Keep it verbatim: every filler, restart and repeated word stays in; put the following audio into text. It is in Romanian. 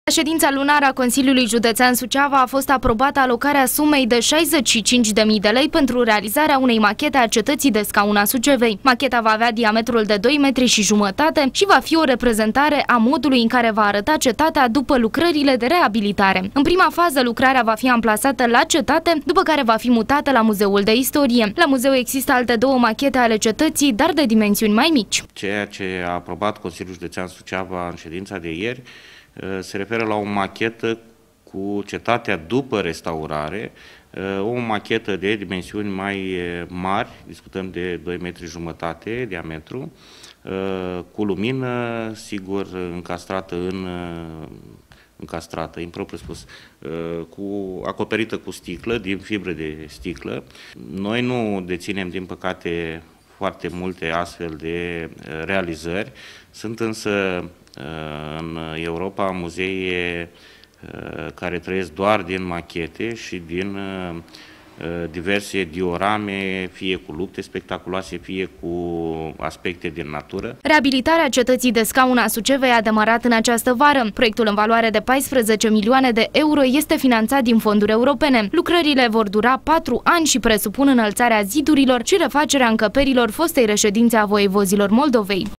La ședința lunară a Consiliului Județean Suceava a fost aprobată alocarea sumei de șaizeci și cinci de mii de lei pentru realizarea unei machete a cetății de scaun a Sucevei. Macheta va avea diametrul de doi metri și jumătate și va fi o reprezentare a modului în care va arăta cetatea după lucrările de reabilitare. În prima fază, lucrarea va fi amplasată la cetate, după care va fi mutată la Muzeul de Istorie. La muzeu există alte două machete ale cetății, dar de dimensiuni mai mici. Ceea ce a aprobat Consiliul Județean Suceava în ședința de ieri se referă la o machetă cu cetatea după restaurare, o machetă de dimensiuni mai mari, discutăm de doi metri jumătate diametru, cu lumină, sigur, încastrată în încastrată, impropriu spus, cu, acoperită cu sticlă, din fibră de sticlă. Noi nu deținem, din păcate, foarte multe astfel de realizări. Sunt însă în Europa muzee care trăiesc doar din machete și din diverse diorame, fie cu lupte spectaculoase, fie cu aspecte din natură. Reabilitarea cetății de scaun a Sucevei a demarat în această vară. Proiectul în valoare de paisprezece milioane de euro este finanțat din fonduri europene. Lucrările vor dura patru ani și presupun înălțarea zidurilor și refacerea încăperilor fostei reședințe a voievozilor Moldovei.